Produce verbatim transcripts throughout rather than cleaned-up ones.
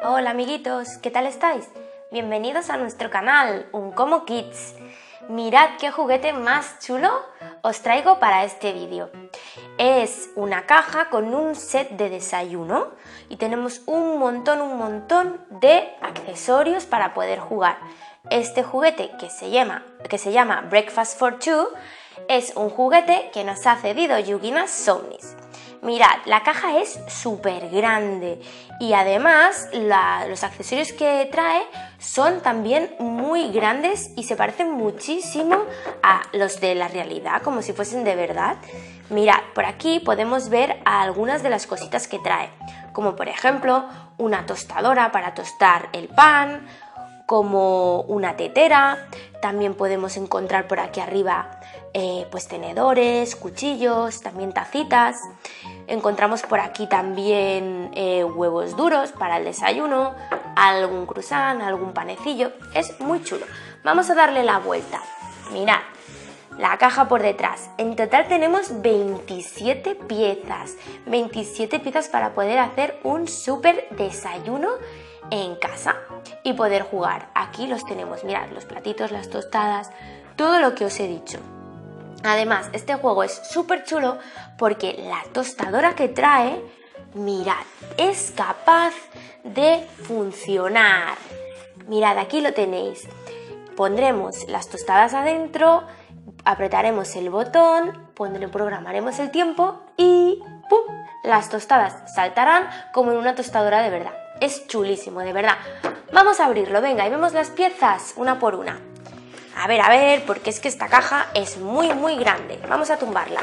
Hola amiguitos, ¿qué tal estáis? Bienvenidos a nuestro canal, Uncomo Kids. Mirad qué juguete más chulo os traigo para este vídeo. Es una caja con un set de desayuno y tenemos un montón, un montón de accesorios para poder jugar. Este juguete que se llama, que se llama Breakfast for Two es un juguete que nos ha cedido Yugina Somnis. Mirad, la caja es súper grande y además la, los accesorios que trae son también muy grandes y se parecen muchísimo a los de la realidad, como si fuesen de verdad. Mirad, por aquí podemos ver algunas de las cositas que trae, como por ejemplo una tostadora para tostar el pan, como una tetera. También podemos encontrar por aquí arriba eh, pues tenedores, cuchillos, también tacitas. Encontramos por aquí también eh, huevos duros para el desayuno, algún croissant, algún panecillo. Es muy chulo. Vamos a darle la vuelta. Mirad la caja por detrás. En total tenemos veintisiete piezas. veintisiete piezas para poder hacer un súper desayuno en casa y poder jugar. Aquí los tenemos, mirad, los platitos, las tostadas, todo lo que os he dicho. Además, este juego es súper chulo porque la tostadora que trae, mirad, es capaz de funcionar. Mirad, aquí lo tenéis. Pondremos las tostadas adentro, apretaremos el botón, pondremos, programaremos el tiempo y ¡pum! Las tostadas saltarán como en una tostadora de verdad. Es chulísimo, de verdad. Vamos a abrirlo, venga, y vemos las piezas una por una. A ver, a ver, porque es que esta caja es muy, muy grande. Vamos a tumbarla.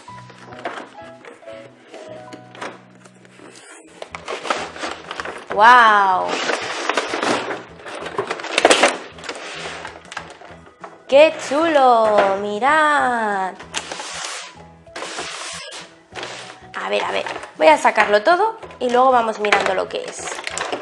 ¡Wow! ¡Qué chulo! ¡Mirad! A ver, a ver, voy a sacarlo todo y luego vamos mirando lo que es.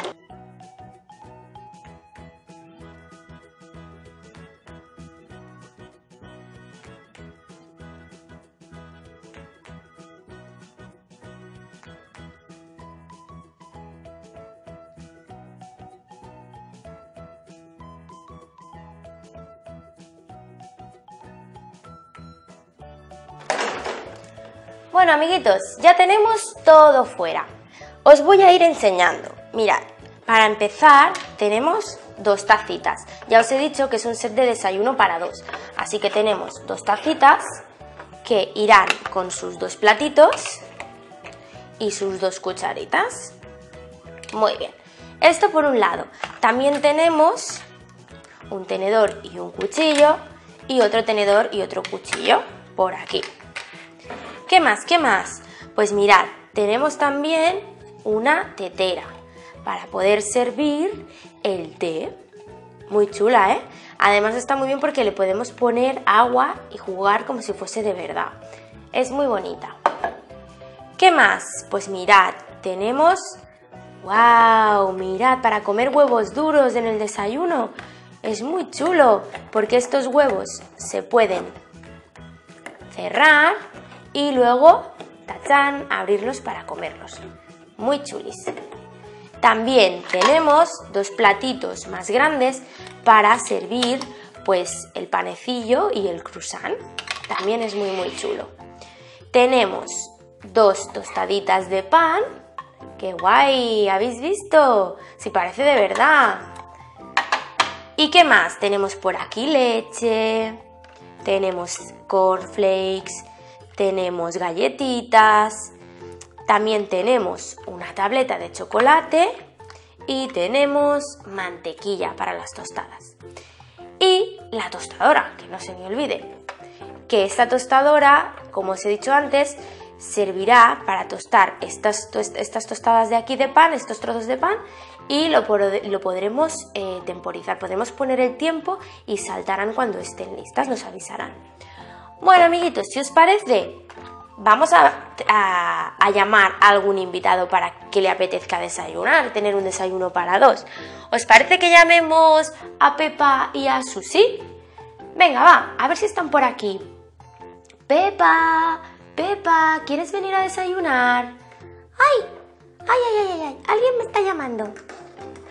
Bueno, amiguitos, ya tenemos todo fuera. Os voy a ir enseñando. Mirad, para empezar tenemos dos tacitas. Ya os he dicho que es un set de desayuno para dos. Así que tenemos dos tacitas que irán con sus dos platitos y sus dos cucharitas. Muy bien. Esto por un lado. También tenemos un tenedor y un cuchillo y otro tenedor y otro cuchillo por aquí. ¿Qué más? ¿Qué más? Pues mirad, tenemos también una tetera para poder servir el té. Muy chula, ¿eh? Además está muy bien porque le podemos poner agua y jugar como si fuese de verdad. Es muy bonita. ¿Qué más? Pues mirad, tenemos... ¡Wow! Mirad, para comer huevos duros en el desayuno. Es muy chulo porque estos huevos se pueden cerrar y luego, tachán, abrirlos para comerlos. Muy chulis. También tenemos dos platitos más grandes para servir pues el panecillo y el croissant. También es muy muy chulo. Tenemos dos tostaditas de pan. ¡Qué guay! ¿Habéis visto? Si parece de verdad. ¿Y qué más? Tenemos por aquí leche, tenemos cornflakes, tenemos galletitas, también tenemos una tableta de chocolate y tenemos mantequilla para las tostadas. Y la tostadora, que no se me olvide, que esta tostadora, como os he dicho antes, servirá para tostar estas, estas tostadas de aquí de pan, estos trozos de pan, y lo, lo podremos eh, temporizar. Podemos poner el tiempo y saltarán cuando estén listas, nos avisarán. Bueno, amiguitos, si os parece, vamos a, a, a llamar a algún invitado para que le apetezca desayunar, tener un desayuno para dos. ¿Os parece que llamemos a Pepa y a Susi? Venga, va, a ver si están por aquí. Pepa, Pepa, ¿quieres venir a desayunar? ¡Ay! ¡Ay, ay, ay, ay! Alguien me está llamando.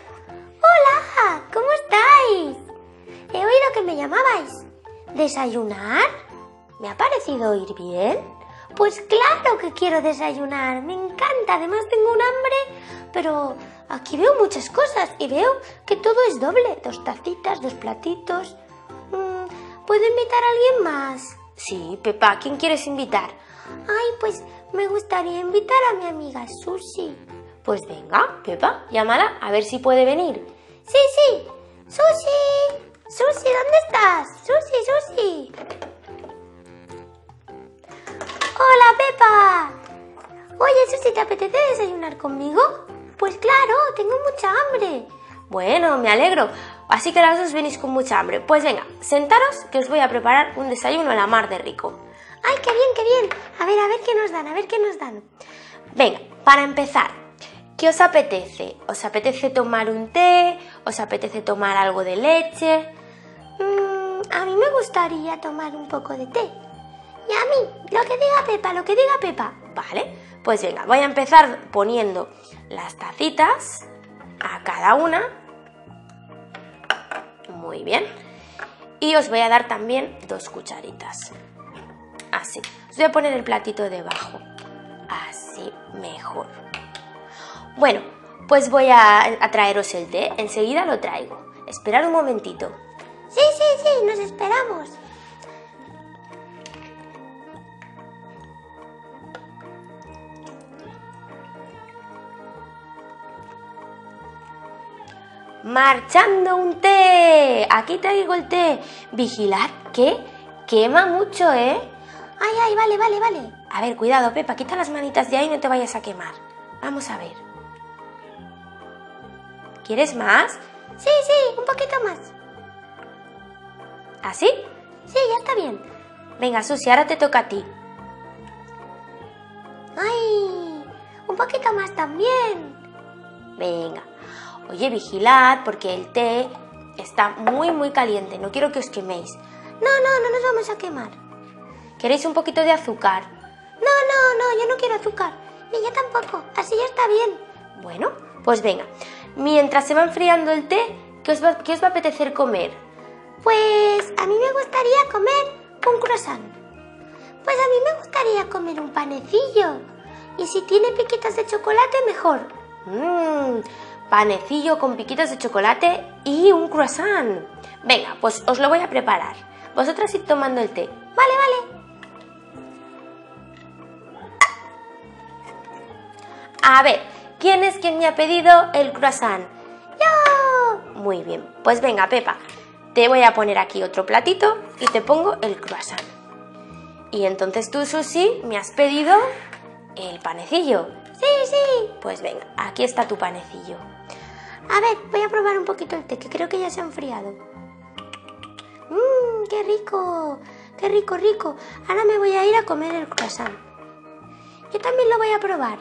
Pepa, ¿cómo estáis? He oído que me llamabais. ¿Desayunar? ¿Me ha parecido oír bien? Pues claro que quiero desayunar, me encanta, además tengo un hambre, pero aquí veo muchas cosas y veo que todo es doble, dos tacitas, dos platitos. ¿Puedo invitar a alguien más? Sí, Pepa, ¿quién quieres invitar? Ay, pues me gustaría invitar a mi amiga Susi. Pues venga, Pepa, llámala a ver si puede venir. Sí, sí, Susi, Susi, ¿dónde estás? Susi, Susi. Hola, Pepa. Oye, Susi, ¿te apetece desayunar conmigo? Pues claro, tengo mucha hambre. Bueno, me alegro. Así que las dos venís con mucha hambre. Pues venga, sentaros que os voy a preparar un desayuno a la mar de rico. ¡Ay, qué bien, qué bien! A ver, a ver qué nos dan, a ver qué nos dan. Venga, para empezar, ¿qué os apetece? ¿Os apetece tomar un té? ¿Os apetece tomar algo de leche? Mm, a mí me gustaría tomar un poco de té. Y a mí, lo que diga Pepa, lo que diga Pepa. Vale, pues venga, voy a empezar poniendo las tacitas a cada una. Muy bien. Y os voy a dar también dos cucharitas. Así. Os voy a poner el platito debajo. Así mejor. Bueno, pues voy a, a traeros el té. Enseguida lo traigo. Esperad un momentito. Sí, sí, sí, nos esperamos. ¡Marchando un té! Aquí traigo el té. Vigilad que quema mucho, ¿eh? Ay, ay, vale, vale, vale. A ver, cuidado, Pepa, quita las manitas de ahí y no te vayas a quemar. Vamos a ver. ¿Quieres más? Sí, sí, un poquito más. ¿Así? Sí, ya está bien. Venga, Susi, ahora te toca a ti. ¡Ay! Un poquito más también. Venga. Oye, vigilad porque el té está muy muy caliente, no quiero que os queméis. No, no, no nos vamos a quemar. ¿Queréis un poquito de azúcar? No, no, no, yo no quiero azúcar. Ni yo tampoco, así ya está bien. Bueno, pues venga. Mientras se va enfriando el té, ¿qué os va, qué os va a apetecer comer? Pues a mí me gustaría comer un croissant. Pues a mí me gustaría comer un panecillo. Y si tiene piquitas de chocolate, mejor. Mmm... Panecillo con piquitas de chocolate y un croissant. Venga, pues os lo voy a preparar. Vosotras id tomando el té. Vale, vale. A ver, ¿quién es quien me ha pedido el croissant? ¡Yo! Muy bien, pues venga, Pepa. Te voy a poner aquí otro platito y te pongo el croissant. Y entonces tú, Susi, me has pedido el panecillo. Sí, sí. Pues venga, aquí está tu panecillo. A ver, voy a probar un poquito el té, que creo que ya se ha enfriado. Mmm, qué rico, qué rico, rico. Ahora me voy a ir a comer el croissant. Yo también lo voy a probar.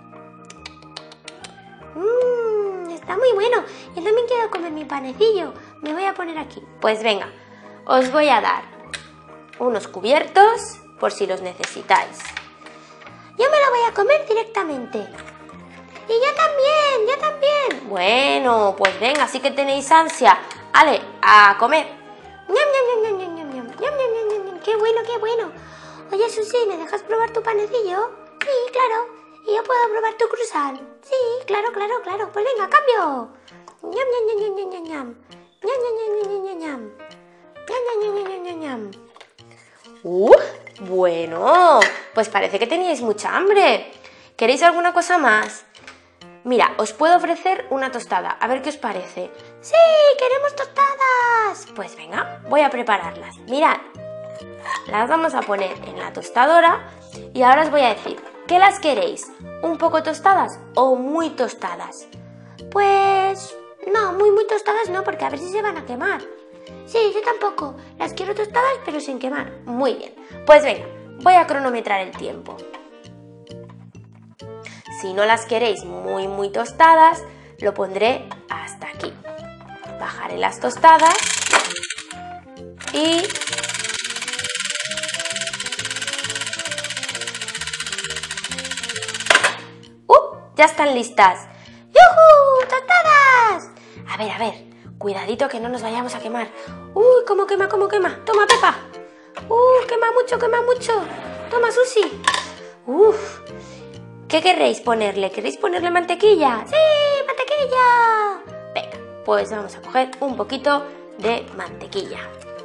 Mmm, está muy bueno. Yo también quiero comer mi panecillo. Me voy a poner aquí. Pues venga, os voy a dar unos cubiertos por si los necesitáis. Yo me lo voy a comer directamente. Y yo también, yo también. Bueno, pues venga, sí que tenéis ansia. Ale, a comer. Ñam, ñam, ñam, ñam, ñam, ñam, ñam, ñam, ñam, ñam. Qué bueno, qué bueno. Oye, Susi, ¿me dejas probar tu panecillo? Sí, claro. ¿Y yo puedo probar tu croissant? Sí, claro, claro, claro. Pues venga, cambio. Ñam, ñam, ñam, ñam, ñam, ñam. Ñam, ñam, ñam, ñam, ñam, ñam. Ñam, ñam, ñam, ñam, ñam, ñam. Uh, bueno, pues parece que teníais mucha hambre. ¿Queréis alguna cosa más? Mira, os puedo ofrecer una tostada, a ver qué os parece. ¡Sí, queremos tostadas! Pues venga, voy a prepararlas. Mirad, las vamos a poner en la tostadora y ahora os voy a decir, ¿qué las queréis? ¿Un poco tostadas o muy tostadas? Pues no, muy muy tostadas no, porque a ver si se van a quemar. Sí, yo tampoco, las quiero tostadas pero sin quemar. Muy bien, pues venga, voy a cronometrar el tiempo. Si no las queréis muy muy tostadas, lo pondré hasta aquí. Bajaré las tostadas y ¡uh! Ya están listas. ¡Yujú! ¡Tostadas! A ver, a ver, Cuidadito que no nos vayamos a quemar. ¡Uy, cómo quema, cómo quema! ¡Toma, Pepa! ¡Uh, quema mucho, quema mucho! ¡Toma, Susi! ¡Uf! ¿Qué querréis ponerle? ¿Queréis ponerle mantequilla? ¡Sí, mantequilla! Venga, pues vamos a coger un poquito de mantequilla.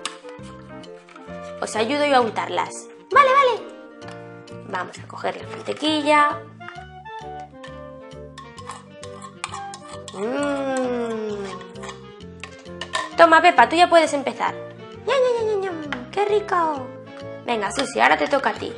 Os ayudo yo a untarlas. Vale, vale. Vamos a coger la mantequilla. Mmm. Toma, Pepa, tú ya puedes empezar. ¡Ñam, ñam, ñam, ñam! ¡Qué rico! Venga, Susi, ahora te toca a ti.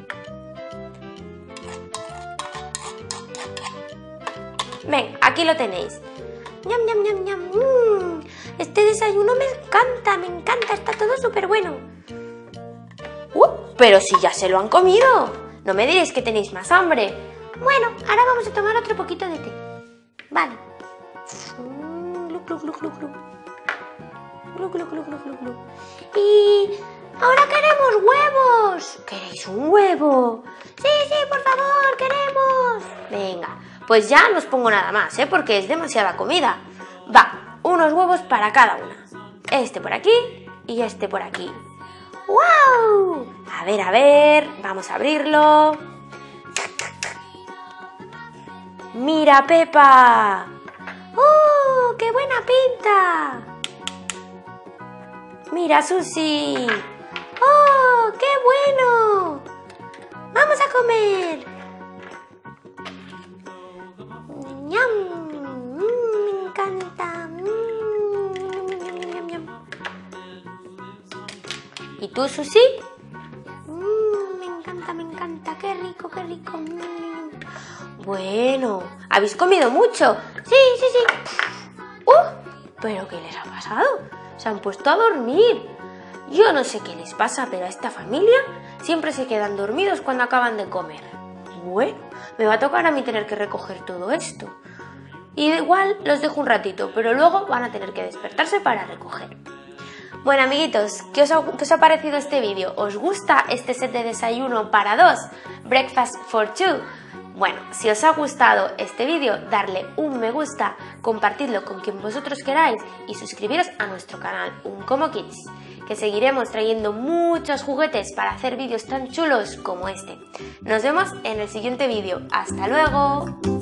Venga, aquí lo tenéis. ¡Ñam, ñam, ñam, ñam! Mm, este desayuno me encanta, me encanta, está todo súper bueno. ¡Uh! Pero si ya se lo han comido. No me diréis que tenéis más hambre. Bueno, ahora vamos a tomar otro poquito de té. Vale. Mm, glu, glu, glu, glu, glu. Glu, glu, glu, glu, glu, glu. Y ahora queremos huevos. ¿Queréis un huevo? Sí, sí, por favor, queremos. Venga, pues ya no os pongo nada más, ¿eh? Porque es demasiada comida. Va, unos huevos para cada una. Este por aquí y este por aquí. ¡Wow! A ver, a ver, vamos a abrirlo. ¡Mira, Pepa! ¡Oh, qué buena pinta! ¡Mira, Susi! ¡Oh, qué bueno! ¡Vamos a comer! ¡Ñam! Mm, me encanta. Mm, ñam, ñam. ¿Y tú, Susi? Mm, me encanta, me encanta. ¡Qué rico, qué rico! Mm. Bueno, ¿habéis comido mucho? Sí, sí, sí. ¡Uh! ¿Pero qué les ha pasado? Se han puesto a dormir. Yo no sé qué les pasa, pero a esta familia siempre se quedan dormidos cuando acaban de comer. Bueno, me va a tocar a mí tener que recoger todo esto. Y igual los dejo un ratito, pero luego van a tener que despertarse para recoger. Bueno, amiguitos, ¿qué os ha, qué os ha parecido este vídeo? ¿Os gusta este set de desayuno para dos? Breakfast for two. Bueno, si os ha gustado este vídeo, darle un me gusta, compartidlo con quien vosotros queráis y suscribiros a nuestro canal Uncomo Kids, que seguiremos trayendo muchos juguetes para hacer vídeos tan chulos como este. Nos vemos en el siguiente vídeo. ¡Hasta luego!